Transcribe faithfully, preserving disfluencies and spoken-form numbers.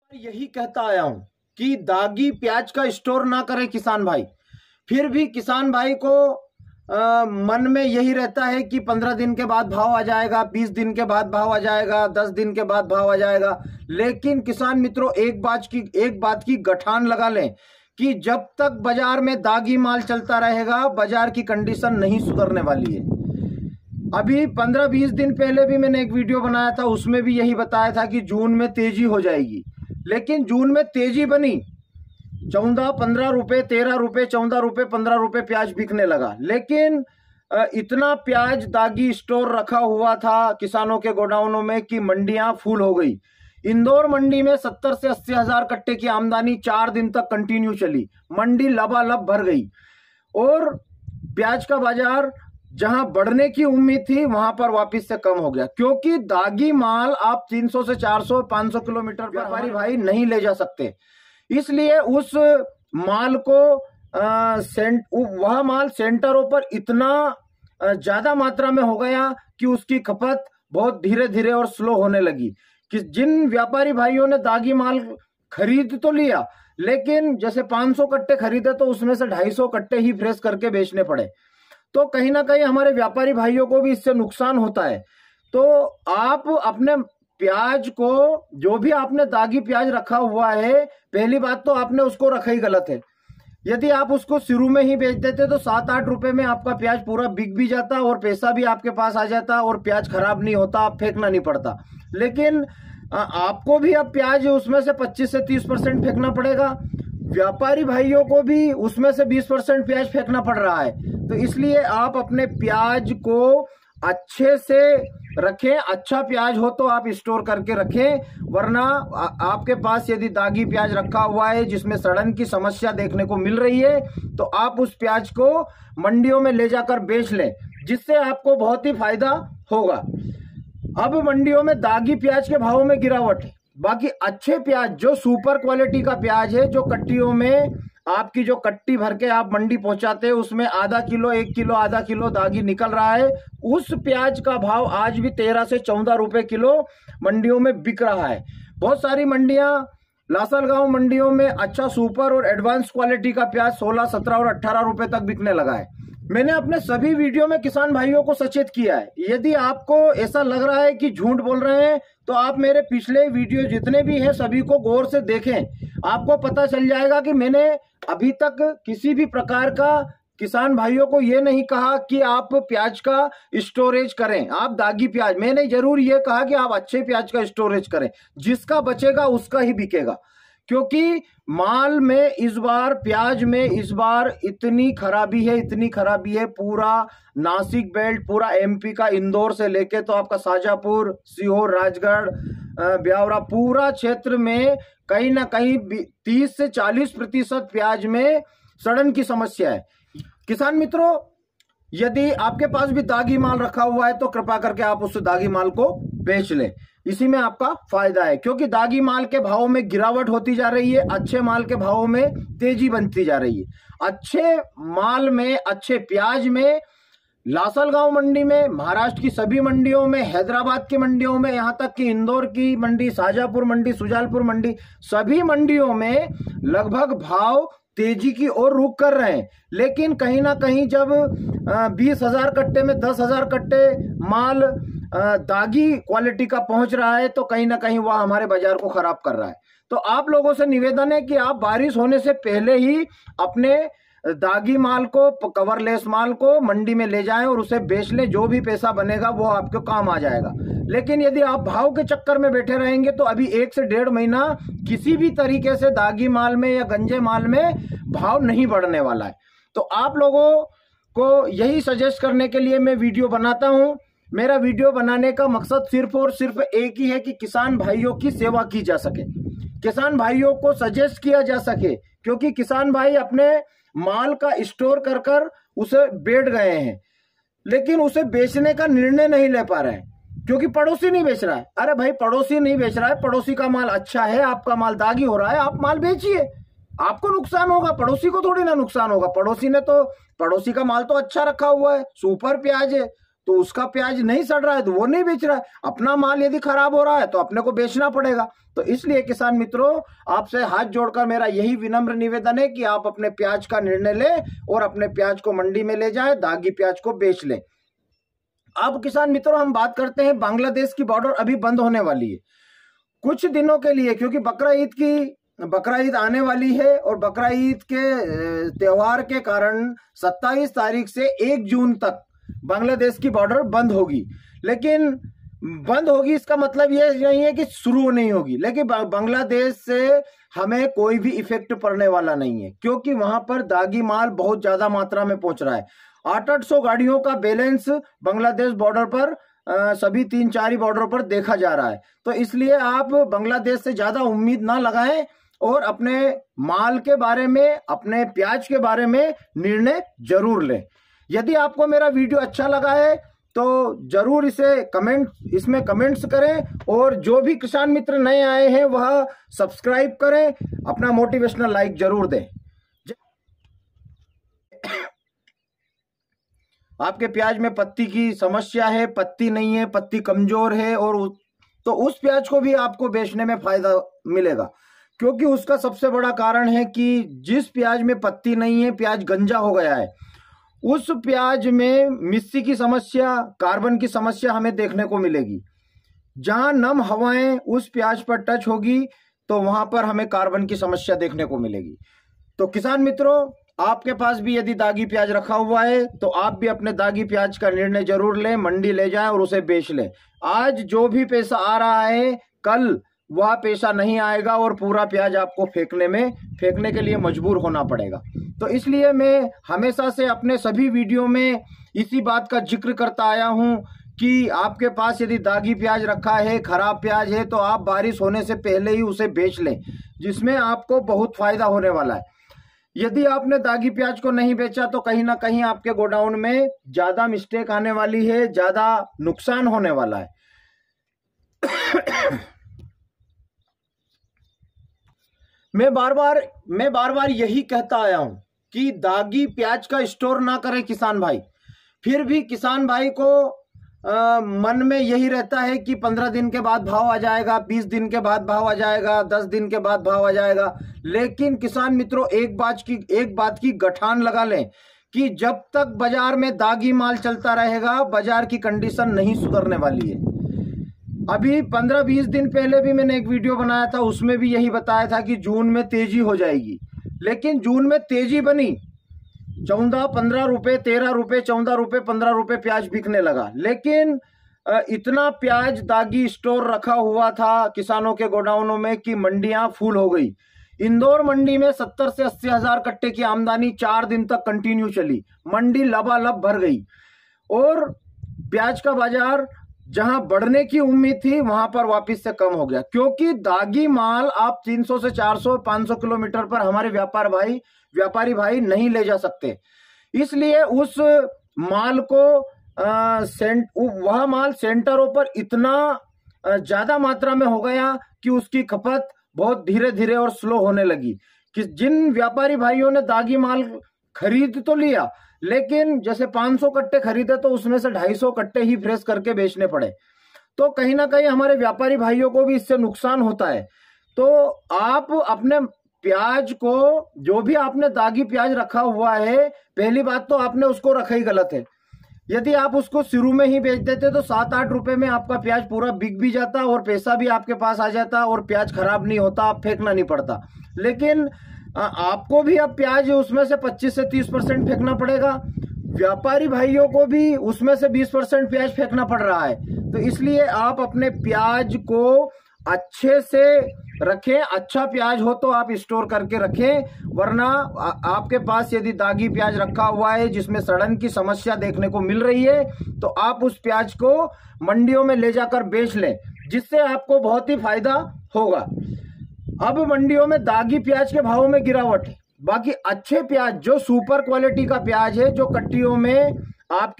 यही कहता आया हूं कि दागी प्याज का स्टोर ना करें किसान भाई। फिर भी किसान भाई को आ, मन में यही रहता है कि पंद्रह दिन के बाद भाव आ जाएगा, बीस दिन के बाद भाव आ जाएगा, दस दिन के बाद भाव आ जाएगा। लेकिन किसान मित्रों, एक बात की एक बात की गठान लगा लें कि जब तक बाजार में दागी माल चलता रहेगा, बाजार की कंडीशन नहीं सुधरने वाली है। अभी पंद्रह बीस दिन पहले भी मैंने एक वीडियो बनाया था, उसमें भी यही बताया था कि जून में तेजी हो जाएगी। लेकिन जून में तेजी बनी, चौदह पंद्रह रुपए, तेरह रुपए, चौदह रुपए, पंद्रह रुपए प्याज बिकने लगा। लेकिन इतना प्याज दागी स्टोर रखा हुआ था किसानों के गोडाउनों में कि मंडियां फुल हो गई। इंदौर मंडी में सत्तर से अस्सी हजार कट्टे की आमदनी चार दिन तक कंटिन्यू चली, मंडी लबालब भर गई और प्याज का बाजार जहां बढ़ने की उम्मीद थी वहां पर वापस से कम हो गया, क्योंकि दागी माल आप तीन सौ से चार सौ पाँच सौ किलोमीटर व्यापारी भाई नहीं ले जा सकते। इसलिए उस माल को आ, सेंट वह माल सेंटरों पर इतना ज्यादा मात्रा में हो गया कि उसकी खपत बहुत धीरे धीरे और स्लो होने लगी। कि जिन व्यापारी भाइयों ने दागी माल खरीद तो लिया, लेकिन जैसे पाँच सौ कट्टे खरीदे तो उसमें से ढाई सौ कट्टे ही फ्रेश करके बेचने पड़े, तो कहीं ना कहीं हमारे व्यापारी भाइयों को भी इससे नुकसान होता है। तो आप अपने प्याज को, जो भी आपने दागी प्याज रखा हुआ है, पहली बात तो आपने उसको रखा ही गलत है। यदि आप उसको शुरू में ही बेच देते तो सात आठ रुपए में आपका प्याज पूरा बिक भी जाता और पैसा भी आपके पास आ जाता और प्याज खराब नहीं होता, आप फेंकना नहीं पड़ता। लेकिन आपको भी अब प्याज उसमें से पच्चीस से तीस परसेंट फेंकना पड़ेगा, व्यापारी भाइयों को भी उसमें से बीस परसेंट प्याज फेंकना पड़ रहा है। तो इसलिए आप अपने प्याज को अच्छे से रखें, अच्छा प्याज हो तो आप स्टोर करके रखें, वरना आ, आपके पास यदि दागी प्याज रखा हुआ है जिसमें सड़न की समस्या देखने को मिल रही है, तो आप उस प्याज को मंडियों में ले जाकर बेच लें, जिससे आपको बहुत ही फायदा होगा। अब मंडियों में दागी प्याज के भाव में गिरावट है, बाकी अच्छे प्याज जो सुपर क्वालिटी का प्याज है, जो कट्टियों में आपकी जो कट्टी भर के आप मंडी पहुंचाते हैं उसमें आधा किलो एक किलो आधा किलो दागी निकल रहा है, उस प्याज का भाव आज भी तेरह से चौदह रुपए किलो मंडियों में बिक रहा है। बहुत सारी मंडियां, लासलगांव मंडियों में अच्छा सुपर और एडवांस क्वालिटी का प्याज सोलह सत्रह और अट्ठारह रुपए तक बिकने लगा है। मैंने अपने सभी वीडियो में किसान भाइयों को सचेत किया है। यदि आपको ऐसा लग रहा है कि झूठ बोल रहे हैं तो आप मेरे पिछले वीडियो जितने भी हैं सभी को गौर से देखें, आपको पता चल जाएगा कि मैंने अभी तक किसी भी प्रकार का किसान भाइयों को ये नहीं कहा कि आप प्याज का स्टोरेज करें, आप दागी प्याज, मैंने जरूर ये कहा कि आप अच्छे प्याज का स्टोरेज करें, जिसका बचेगा उसका ही बिकेगा। क्योंकि माल में इस बार, प्याज में इस बार इतनी खराबी है, इतनी खराबी है, पूरा नासिक बेल्ट, पूरा एमपी का इंदौर से लेके तो आपका शाजापुर, सीहोर, राजगढ़, ब्यावरा, पूरा क्षेत्र में कहीं ना कहीं तीस से चालीस प्रतिशत प्याज में सड़न की समस्या है। किसान मित्रों, यदि आपके पास भी दागी माल रखा हुआ है तो कृपा करके आप उस दागी माल को बेच लें, इसी में आपका फायदा है। क्योंकि दागी माल के भाव में गिरावट होती जा रही है, अच्छे माल के भाव में तेजी बनती जा रही है। अच्छे माल में, अच्छे प्याज में, लासलगांव मंडी में, महाराष्ट्र की सभी मंडियों में, हैदराबाद की मंडियों में, यहाँ तक कि इंदौर की मंडी, शाजापुर मंडी, सुजालपुर मंडी, सभी मंडियों में लगभग भाव तेजी की ओर रुख कर रहे हैं। लेकिन कहीं ना कहीं जब बीस हजार कट्टे में दस हजार कट्टे माल दागी क्वालिटी का पहुंच रहा है तो कहीं ना कहीं वह हमारे बाजार को खराब कर रहा है। तो आप लोगों से निवेदन है कि आप बारिश होने से पहले ही अपने दागी माल को, कवरलेस माल को मंडी में ले जाएं और उसे बेच लें, जो भी पैसा बनेगा वो आपको काम आ जाएगा। लेकिन यदि आप भाव के चक्कर में बैठे रहेंगे तो अभी एक से डेढ़ महीना किसी भी तरीके से दागी माल में या गंजे माल में भाव नहीं बढ़ने वाला है। तो आप लोगों को यही सजेस्ट करने के लिए मैं वीडियो बनाता हूं। मेरा वीडियो बनाने का मकसद सिर्फ और सिर्फ एक ही है कि किसान भाइयों की सेवा की जा सके, किसान भाइयों को सजेस्ट किया जा सके, क्योंकि किसान भाई अपने माल का स्टोर कर कर उसे बैठ गए हैं, लेकिन उसे बेचने का निर्णय नहीं ले पा रहे हैं क्योंकि पड़ोसी नहीं बेच रहा है। अरे भाई, पड़ोसी नहीं बेच रहा है, पड़ोसी का माल अच्छा है, आपका माल दागी हो रहा है, आप माल बेचिए, आपको नुकसान होगा, पड़ोसी को थोड़ी ना नुकसान होगा। पड़ोसी ने तो, पड़ोसी का माल तो अच्छा रखा हुआ है, सुपर प्याज है, तो उसका प्याज नहीं सड़ रहा है तो वो नहीं बेच रहा है। अपना माल यदि खराब हो रहा है तो अपने को बेचना पड़ेगा। तो इसलिए किसान मित्रों, आपसे हाथ जोड़कर मेरा यही विनम्र निवेदन है कि आप अपने प्याज का निर्णय लें और अपने प्याज को मंडी में ले जाएं, दागी प्याज को बेच लें। अब किसान मित्रों, हम बात करते हैं बांग्लादेश की बॉर्डर अभी बंद होने वाली है कुछ दिनों के लिए, क्योंकि बकरा ईद की बकरा ईद आने वाली है और बकरा ईद के त्योहार के कारण सत्ताईस तारीख से एक जून तक बांग्लादेश की बॉर्डर बंद होगी। लेकिन बंद होगी इसका मतलब ये नहीं है कि शुरू नहीं होगी, लेकिन बांग्लादेश से हमें कोई भी इफेक्ट पड़ने वाला नहीं है, क्योंकि वहां पर दागी माल बहुत ज्यादा मात्रा में पहुंच रहा है। आठ आठ सौ गाड़ियों का बैलेंस बांग्लादेश बॉर्डर पर आ, सभी तीन चार ही बॉर्डर पर देखा जा रहा है। तो इसलिए आप बांग्लादेश से ज्यादा उम्मीद ना लगाएं और अपने माल के बारे में, अपने प्याज के बारे में निर्णय जरूर लें। यदि आपको मेरा वीडियो अच्छा लगा है तो जरूर इसे कमेंट इसमें कमेंट्स करें और जो भी किसान मित्र नए आए हैं वह सब्सक्राइब करें, अपना मोटिवेशनल लाइक जरूर दें। आपके प्याज में पत्ती की समस्या है, पत्ती नहीं है, पत्ती कमजोर है, और तो उस प्याज को भी आपको बेचने में फायदा मिलेगा, क्योंकि उसका सबसे बड़ा कारण है कि जिस प्याज में पत्ती नहीं है, प्याज गंजा हो गया है, उस प्याज में मिस्सी की समस्या, कार्बन की समस्या हमें देखने को मिलेगी। जहां नम हवाएं उस प्याज पर टच होगी तो वहां पर हमें कार्बन की समस्या देखने को मिलेगी। तो किसान मित्रों, आपके पास भी यदि दागी प्याज रखा हुआ है तो आप भी अपने दागी प्याज का निर्णय जरूर लें, मंडी ले जाएं और उसे बेच लें। आज जो भी पैसा आ रहा है कल वह पैसा नहीं आएगा और पूरा प्याज आपको फेंकने में फेंकने के लिए मजबूर होना पड़ेगा। तो इसलिए मैं हमेशा से अपने सभी वीडियो में इसी बात का जिक्र करता आया हूं कि आपके पास यदि दागी प्याज रखा है, खराब प्याज है, तो आप बारिश होने से पहले ही उसे बेच लें, जिसमें आपको बहुत फायदा होने वाला है। यदि आपने दागी प्याज को नहीं बेचा तो कहीं ना कहीं आपके गोडाउन में ज्यादा मिस्टेक आने वाली है, ज्यादा नुकसान होने वाला है। मैं बार बार मैं बार बार यही कहता आया हूं कि दागी प्याज का स्टोर ना करें किसान भाई। फिर भी किसान भाई को आ, मन में यही रहता है कि पंद्रह दिन के बाद भाव आ जाएगा, बीस दिन के बाद भाव आ जाएगा, दस दिन के बाद भाव आ जाएगा। लेकिन किसान मित्रों, एक बात की एक बात की गठान लगा लें कि जब तक बाजार में दागी माल चलता रहेगा, बाजार की कंडीशन नहीं सुधरने वाली है। अभी पंद्रह बीस दिन पहले भी मैंने एक वीडियो बनाया था, उसमें भी यही बताया था कि जून में तेजी हो जाएगी। लेकिन जून में तेजी बनी, चौदह पंद्रह रुपए, तेरह रुपए, चौदह रुपए, पंद्रह रुपए प्याज बिकने लगा। लेकिन इतना प्याज दागी स्टोर रखा हुआ था किसानों के गोडाउनों में कि मंडियां फुल हो गई। इंदौर मंडी में सत्तर से अस्सी हजार कट्टे की आमदनी चार दिन तक कंटिन्यू चली, मंडी लबालब भर गई और प्याज का बाजार जहां बढ़ने की उम्मीद थी वहां पर वापस से कम हो गया, क्योंकि दागी माल आप तीन सौ से चार सौ पाँच सौ किलोमीटर पर हमारे व्यापार भाई व्यापारी भाई नहीं ले जा सकते। इसलिए उस माल को आ, सेंट वह माल सेंटरों पर इतना ज्यादा मात्रा में हो गया कि उसकी खपत बहुत धीरे धीरे और स्लो होने लगी। कि जिन व्यापारी भाइयों ने दागी माल खरीद तो लिया, लेकिन जैसे पाँच सौ कट्टे खरीदे तो उसमें से ढाई सौ कट्टे ही फ्रेश करके बेचने पड़े। तो कहीं ना कहीं हमारे व्यापारी भाइयों को भी इससे नुकसान होता है। तो आप अपने प्याज को, जो भी आपने दागी प्याज रखा हुआ है, पहली बात तो आपने उसको रखा ही गलत है। यदि आप उसको शुरू में ही बेच देते तो सात आठ रुपए में आपका प्याज पूरा बिक भी जाता और पैसा भी आपके पास आ जाता और प्याज खराब नहीं होता, आप फेंकना नहीं पड़ता। लेकिन आपको भी अब प्याज उसमें से पच्चीस से तीस परसेंट फेंकना पड़ेगा, व्यापारी भाइयों को भी उसमें से बीस परसेंट प्याज फेंकना पड़ रहा है। तो इसलिए आप अपने प्याज को अच्छे से रखें, अच्छा प्याज हो तो आप स्टोर करके रखें, वरना आपके पास यदि दागी प्याज रखा हुआ है जिसमें सड़न की समस्या देखने को मिल रही है तो आप उस प्याज को मंडियों में ले जाकर बेच लें, जिससे आपको बहुत ही फायदा होगा। अब मंडियों में दागी प्याज के भाव में गिरावट है, बाकी अच्छे प्याज जो सुपर क्वालिटी का प्याज है, जो कट्टियों में आप